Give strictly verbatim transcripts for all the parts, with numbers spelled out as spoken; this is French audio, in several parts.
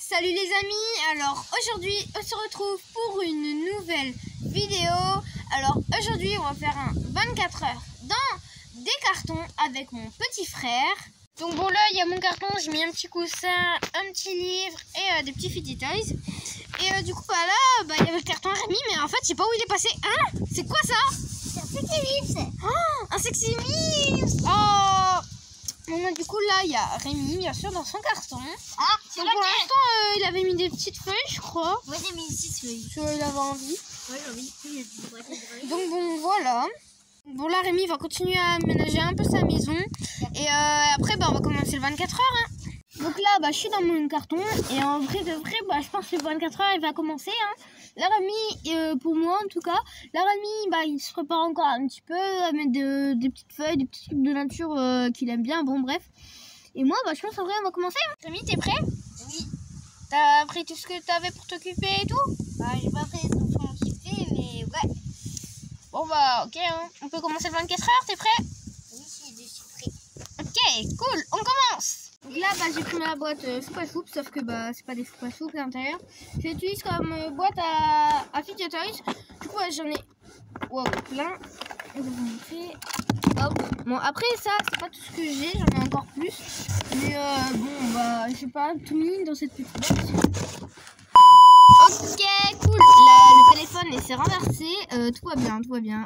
Salut les amis, alors aujourd'hui on se retrouve pour une nouvelle vidéo. Alors aujourd'hui on va faire un vingt-quatre heures dans des cartons avec mon petit frère. Donc bon, là il y a mon carton, j'ai mis un petit coussin, un petit livre et euh, des petits fidget toys. Et euh, du coup bah là bah, il y avait le carton Rémi, mais en fait je sais pas où il est passé. Hein, c'est quoi ça? C'est un sexy mims. Oh, un sexy mims. Oh bon, du coup là il y a Rémi bien sûr dans son carton. Ah, c'est pour l'instant euh, il avait mis des petites feuilles je crois. Moi j'ai mis six feuilles. Tu vois, il avait envie. Ouais, j'ai envie. Donc bon voilà. Bon là Rémi va continuer à aménager un peu sa maison. Et euh, après bah, on va commencer le vingt-quatre heures. Hein. Donc là bah, je suis dans mon carton. Et en vrai de vrai bah, je pense que le vingt-quatre heures il va commencer. Hein. Là Rémi, euh, pour moi en tout cas, là Rémi bah, il se prépare encore un petit peu à mettre de, des petites feuilles, des petits trucs de nature euh, qu'il aime bien. Bon bref. Et moi bah, je pense en vrai on va commencer. Hein. Rémi, t'es prêt? Oui. T'as pris tout ce que t'avais pour t'occuper et tout? Bah j'ai pas pris tout pour m'occuper, mais ouais. Bon bah ok, hein. On peut commencer le vingt-quatre heures, t'es prêt? Oui, je suis prêt. Ok, cool, on commence. Donc là bah, j'ai pris ma boîte euh, soupe à soupe, sauf que bah c'est pas des soupes à soupe à l'intérieur. Je l'utilise comme euh, boîte à, à fidget toys. Du coup ouais, j'en ai wow, plein. Je vais vous montrer. Hop. Bon après ça c'est pas tout ce que j'ai, j'en ai encore plus. Mais euh, bon bah j'ai pas tout mis dans cette petite boîte. Ok, cool. La, le téléphone s'est renversé. Euh, tout va bien, tout va bien.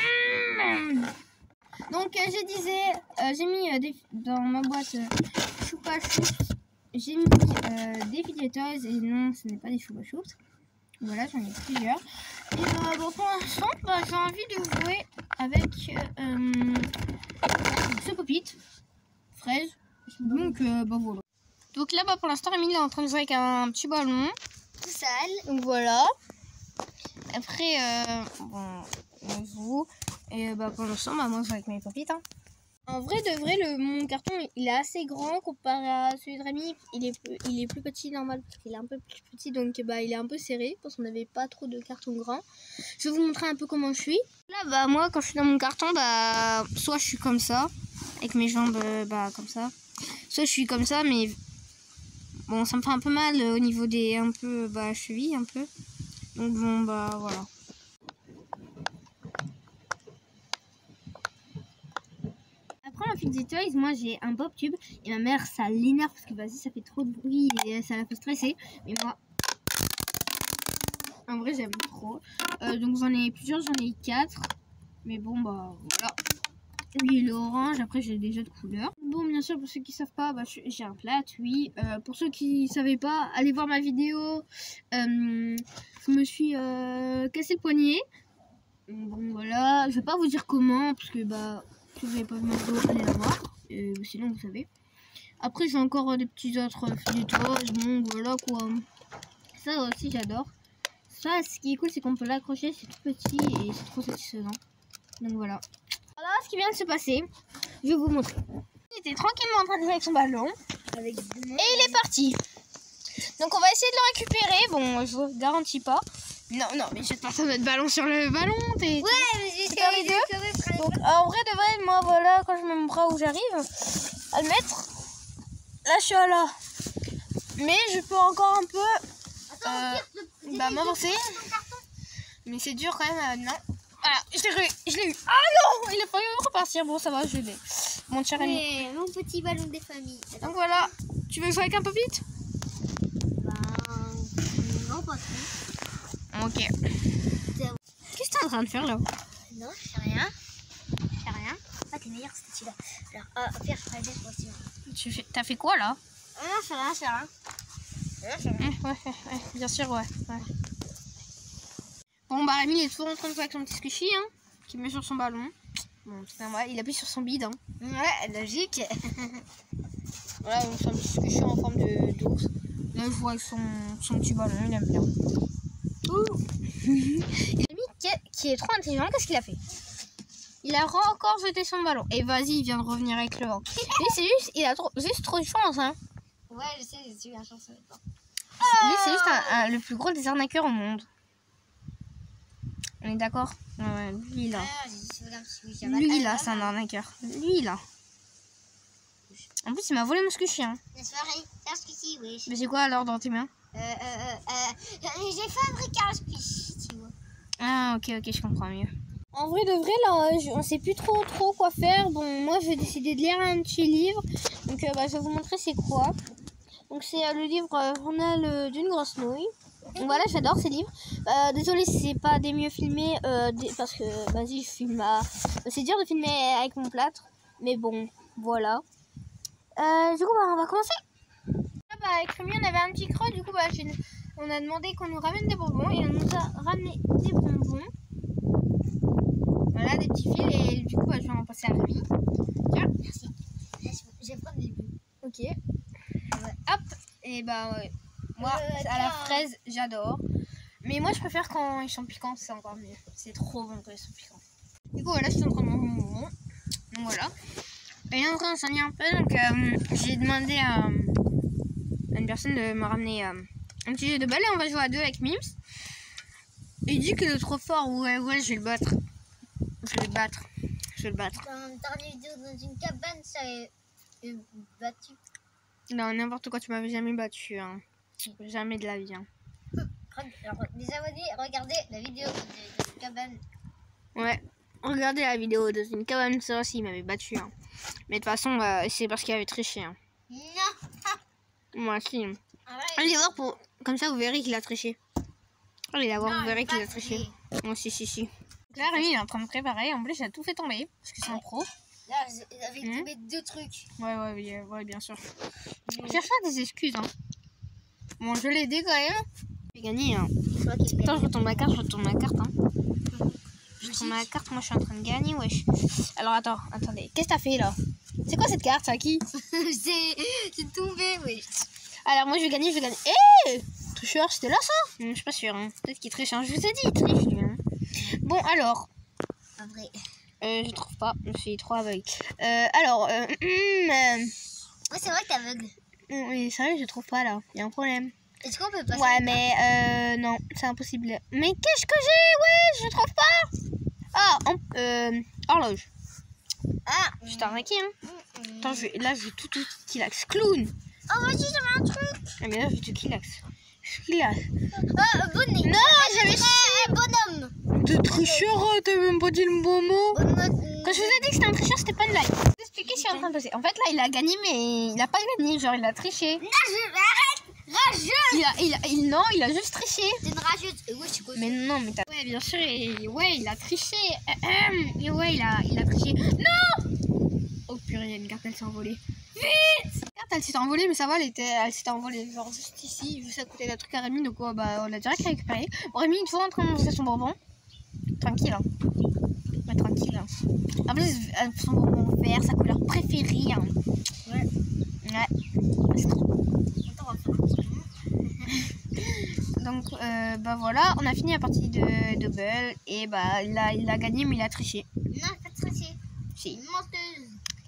Donc, euh, je disais, euh, j'ai mis euh, des, dans ma boîte euh, choupa choups. J'ai mis euh, des fidget toys et non, ce n'est pas des choupa choups. Voilà, j'en ai plusieurs. Et euh, bon, pour l'instant, bah, j'ai envie de jouer avec euh, ce pop-it fraise. Donc, euh, bah voilà. Donc là, bah, pour l'instant, Rémi est en train de jouer avec un petit ballon. Tout sale. Donc voilà. Après, euh, bon, on joue. Et bah, pour l'instant, bah, moi, je joue avec mes pop-it. Hein. En vrai, de vrai, le, mon carton, il est assez grand comparé à celui de Rémi. Il est, plus, il est plus petit, normal, parce qu'il est un peu plus petit. Donc, bah, il est un peu serré, parce qu'on n'avait pas trop de cartons grands. Je vais vous montrer un peu comment je suis. Là, bah, moi, quand je suis dans mon carton, bah, soit je suis comme ça, avec mes jambes, bah, comme ça. Soit je suis comme ça, mais... Bon, ça me fait un peu mal au niveau des un peu bah, chevilles, un peu. Donc bon, bah voilà. Après un fidget toys, moi j'ai un pop tube et ma mère ça l'énerve parce que vas-y ça fait trop de bruit et ça la fait stresser. Mais moi, en vrai j'aime trop. Euh, donc j'en ai plusieurs, j'en ai quatre. Mais bon bah voilà. Oui, le orange, après j'ai déjà de couleurs. Bon, bien sûr, pour ceux qui ne savent pas, bah, j'ai un plat, oui. Euh, pour ceux qui ne savaient pas, allez voir ma vidéo. Euh, je me suis euh, cassé le poignet. Bon, voilà. Je vais pas vous dire comment, parce que bah, si vous n'avez pas vu ma vidéo, allez la voir. Euh, sinon, vous savez. Après, j'ai encore euh, des petits autres fidget toys. Bon, voilà quoi. Ça aussi, j'adore. Ça, ce qui est cool, c'est qu'on peut l'accrocher. C'est tout petit et c'est trop satisfaisant. Donc voilà. Voilà ce qui vient de se passer. Je vais vous montrer. Il était tranquillement en train de jouer avec son ballon. Avec et il est parti. Donc on va essayer de le récupérer. Bon, je vous garantis pas. Non, non, mais jette pas ça notre ballon sur le ballon. Es, ouais, mais j'ai les deux. Donc en vrai de vrai, moi voilà, quand je mets mon bras où j'arrive à le mettre, là je suis là. Mais je peux encore un peu euh, bah, m'avancer. Mais c'est dur quand même. Euh, non. Voilà, je l'ai eu, je l'ai eu. Ah non, il a failli repartir. Bon, ça va, je l'ai. Mon cher ami. Mon petit ballon des familles. Donc voilà, tu veux jouer avec un pop-it? Bah, non, pas trop. Ok. Qu'est-ce que tu es en train de faire là? Non, je fais rien. Je fais rien. Ah, t'es meilleur, c'était celui-là. Alors, ah, Pierre, je ferai bien pour celui-là. Tu fais, t'as fait quoi là? Ah, non, je fais rien, je fais rien. Je fais rien. Ouais, ouais, ouais, bien sûr, ouais. ouais. Bon, bah Rémi il est toujours en train de jouer avec son petit squishy, hein, qui met sur son ballon. Bon, putain, ouais, il appuie sur son bide. Hein. Ouais, logique. Voilà, donc c'est un petit squishy en forme de d'ours. Là, je joue avec son, son petit ballon, il aime bien. Rémi, qui est, qui est trop intelligent, qu'est-ce qu'il a fait? Il a encore jeté son ballon. Et vas-y, il vient de revenir avec le vent. Lui, c'est juste, il a trop, juste trop de chance, hein. Ouais, je sais, j'ai eu un chance maintenant. Ah lui, c'est juste un, un, le plus gros des arnaqueurs au monde. On est d'accord? Ouais, lui là. Ah, lui là, c'est un arnaqueur. Lui là. couche. En plus, il m'a volé mon squishy. Hein. La soirée, c'est un squishy, oui. Mais c'est quoi alors dans tes mains? Euh, euh, euh, j'ai fabriqué un squishy, tu vois. Ah, ok, ok, je comprends mieux. En vrai de vrai, là, je, on sait plus trop trop quoi faire. Bon, moi, j'ai décidé de lire un petit livre. Donc, euh, bah, je vais vous montrer c'est quoi. Donc, c'est euh, le livre euh, Journal euh, d'une grosse nouille. Donc voilà, j'adore ces livres. Euh, désolée si c'est pas des mieux filmés, euh, des, parce que, vas-y, je filme à... C'est dur de filmer avec mon plâtre. Mais bon, voilà. Euh, du coup, bah, on va commencer. Là, bah, avec Rémi, on avait un petit creux. Du coup, bah, on a demandé qu'on nous ramène des bonbons. Et on nous a ramené des bonbons. Voilà, des petits fils. Et du coup, bah, je vais en passer à Rémi. Tiens. Merci. Je vais prendre les bleus. Ok. Ouais. Hop. Et bah, ouais. Moi, euh, à la fraise, j'adore. Mais moi, je préfère quand ils sont piquants, c'est encore mieux. C'est trop bon quand ils sont piquants. Du coup, voilà, je suis en train de manger mon bonbon. Donc voilà. Et il est en train de s'ennuyer un peu. Donc, euh, j'ai demandé à, à une personne de me ramener euh, un petit jeu de balle. Et on va jouer à deux avec Mims. Et il dit qu'il est trop fort. Ouais, ouais, je vais le battre. Je vais le battre. Je vais le battre. Dans une dernière vidéo dans une cabane, ça est battu. Non, n'importe quoi, tu m'avais jamais battu. Hein. Jamais de la vie. Hein. Alors, les abonnés, regardez la vidéo de, de cabane. Ouais, regardez la vidéo de une cabane, ça aussi, il m'avait battu. Hein. Mais de toute façon, euh, c'est parce qu'il avait triché. Hein. Non. Moi aussi. Ah ouais. Allez voir pour. Comme ça, vous verrez qu'il a triché. Allez voir, Non, vous verrez qu'il a triché. triché. Oh, si, si, si. Là, Rémi, il est en train de préparer. En plus, il a tout fait tomber. Parce que c'est un pro. Là, j'avais Mmh. tombé deux trucs. Ouais, ouais, ouais, ouais bien sûr. Mmh. Cherche pas des excuses. Hein. Bon, je l'ai aidé quand même. J'ai gagné. Hein. Attends, je retourne ma carte, je retourne ma carte. Hein. Je retourne ma carte, moi je suis en train de gagner, wesh. Alors attends, attendez. Qu'est-ce que t'as fait là? C'est quoi cette carte, ça qui? C'est tombé, wesh. Alors moi je vais gagner, je vais gagner. Hé hey, tricheur, c'était là ça? Je suis pas sûre. Hein. Peut-être qu'il triche. Hein. Je vous ai dit, il triche lui. Hein. Bon, alors. En vrai. Euh, je trouve pas, je suis trop aveugle. Euh, alors. Euh, euh, ouais, c'est vrai que t'es aveugle. Oui, sérieux, je trouve pas là. Il y a un problème. Est-ce qu'on peut passer? Ouais, mais euh, non, c'est impossible. Mais qu'est-ce que j'ai? Ouais, je trouve pas. Ah, en, euh, horloge. Ah, Je t'ai arnaqué, hein. mmh. Attends, je vais, là, je vais tout, tout killax. Clown. Oh, vas-y, j'avais un truc. Ah, mais là, je vais tout killax. Killax. Ah, bonnet. Non, j'avais un bonhomme. De tricheur, t'as même pas dit le bon mot. Bonhomme. Quand je vous ai dit que c'était un tricheur, c'était pas une blague. Je vais vous expliquer ce qui est en train de passer. En fait, là, il a gagné, mais il a pas gagné. Genre, il a triché. Non, je arrête. Rageuse. Il a, il a, il, non, il a juste triché. C'est une rageuse. Et ouais, je suis Mais non, mais t'as... Ouais, bien sûr, et ouais, il a triché. Et ouais, il a, il a triché. Non. Oh purée, il y a une carte, elle s'est envolée. Vite. La carte, elle s'est envolée, mais ça va, elle était, elle s'était envolée genre juste ici, juste à côté d'un truc à Rémi, donc oh, bah, on l'a direct récupéré. Bon, Rémi, une fois en train de manger son bonbon. Tranquille, hein. Ouais, tranquille. Hein. En plus, son bonbon vert, sa couleur préférée. Hein. Ouais. Ouais. C'est trop. Attends, on va faire un petit peu. Donc, euh, bah voilà, on a fini la partie de double et bah il a, il a gagné, mais il a triché. Non, pas de tricher. Si. Menteuse.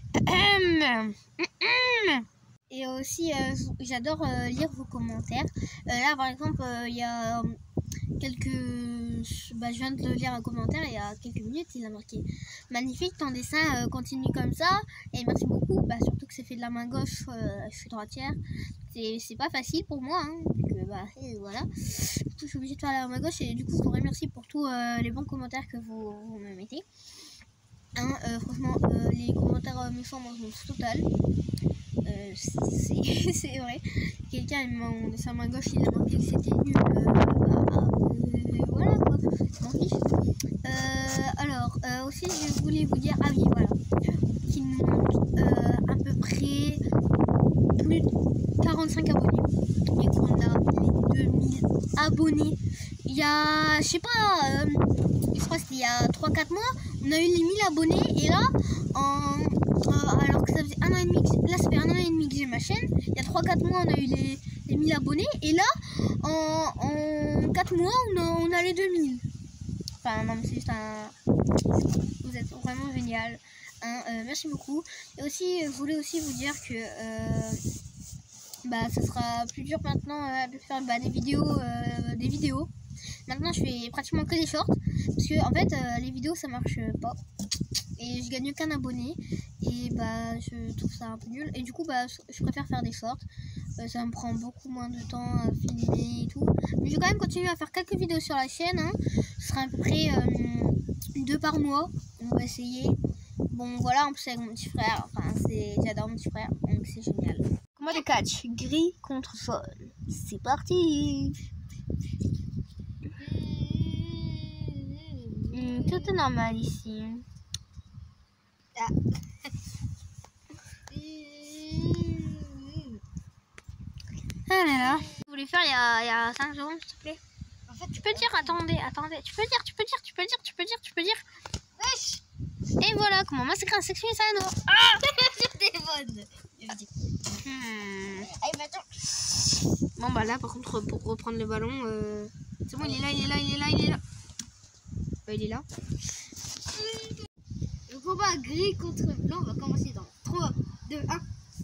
Et aussi, euh, j'adore euh, lire vos commentaires. Euh, là, par exemple, il euh, y a euh, quelques... Bah, je viens de le lire un commentaire il y a quelques minutes, il a marqué « Magnifique, ton dessin euh, continue comme ça. » Et merci beaucoup, bah, surtout que c'est fait de la main gauche, euh, je suis droitière. C'est pas facile pour moi, hein, que, bah, et voilà. Du coup, je suis obligée de faire la main gauche et du coup, je vous remercie pour tous euh, les bons commentaires que vous, vous me mettez. Hein, euh, franchement, euh, les commentaires euh, méchants, moi, je m'en fous total. Euh, c'est vrai. Quelqu'un m'a mon dessin à main gauche, il a marqué que c'était nul. Euh, bah, euh, voilà quoi, je m'en fiche. Euh, alors, euh, aussi, je voulais vous dire, ah oui, voilà, qu'il nous montre euh, à peu près plus de quarante-cinq abonnés. Et qu'on a les deux mille abonnés. Il y a, je sais pas, euh, je crois que c'était il y a trois quatre mois, on a eu les mille abonnés. Et là, en, euh, alors que ça faisait un an et demi, que, là ça fait un an et demi que j'ai ma chaîne. Il y a trois quatre mois, on a eu les, les mille abonnés. Et là, en, en quatre mois, on a, on a les deux mille. Enfin, non, mais c'est juste un... Vous êtes vraiment génial. Hein, euh, merci beaucoup. Et aussi, je voulais aussi vous dire que... Euh, bah, ça sera plus dur maintenant euh, de faire bah, des vidéos, euh, des vidéos. Maintenant, je fais pratiquement que des shorts parce que en fait, euh, les vidéos ça marche pas. et je gagne qu'un abonné et bah je trouve ça un peu nul et du coup bah je préfère faire des shorts. Euh, ça me prend beaucoup moins de temps à filmer et tout, mais je vais quand même continuer à faire quelques vidéos sur la chaîne, hein. Ce sera à peu près euh, deux par mois, on va essayer. Bon voilà, en plus avec mon petit frère, enfin c'est, j'adore mon petit frère, donc c'est génial. Combat de catch, gris contre sol, c'est parti. Mmh, tout est normal ici. Ah. Ah là là. Vous voulez faire il y a, il y a cinq secondes, s'il te plaît? En fait, Tu peux dire, attendez, attendez. Tu peux dire, tu peux dire, tu peux dire, tu peux dire, tu peux dire. wesh. Et voilà, comment massacrer un sexuel Sano. Ah Je téléphone. hmm. Allez, maintenant. Bon bah là, par contre, pour reprendre le ballon, euh... c'est bon, il est là, il est là, il est là, il est là. Bah, il est là. Le combat gris contre blanc va commencer dans trois, deux, un.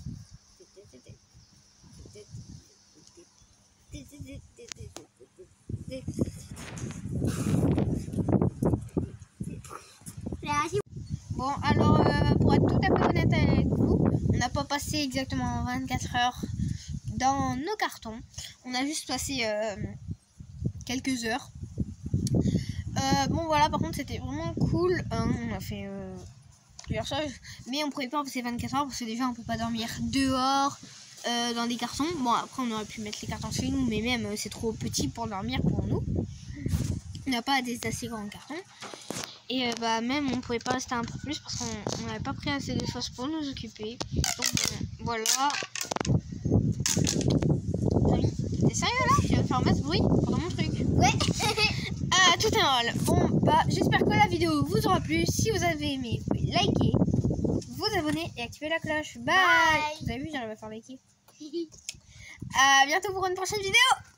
Bon, alors, euh, pour être tout à fait honnête avec vous, on n'a pas passé exactement vingt-quatre heures dans nos cartons. On a juste passé euh, quelques heures. Euh, bon, voilà, par contre, c'était vraiment cool. Euh, on a fait euh, plusieurs choses, mais on ne pouvait pas passer vingt-quatre heures parce que déjà, on ne peut pas dormir dehors euh, dans des cartons. Bon, après, on aurait pu mettre les cartons chez nous, mais même, euh, c'est trop petit pour dormir pour nous. On n'a pas des assez grands cartons. Et euh, bah même on pouvait pas rester un peu plus parce qu'on n'avait pas pris assez de choses pour nous occuper. Donc bon, voilà. Jamie, t'es sérieux là? Tu vas me faire mettre ce bruit pendant mon truc? Ouais. Ah, tout est mal. Bon bah j'espère que la vidéo vous aura plu. Si vous avez aimé, vous pouvez liker, vous abonner et activer la cloche. Bye, Bye. Vous avez vu, j'arrive à faire liker. À bientôt pour une prochaine vidéo.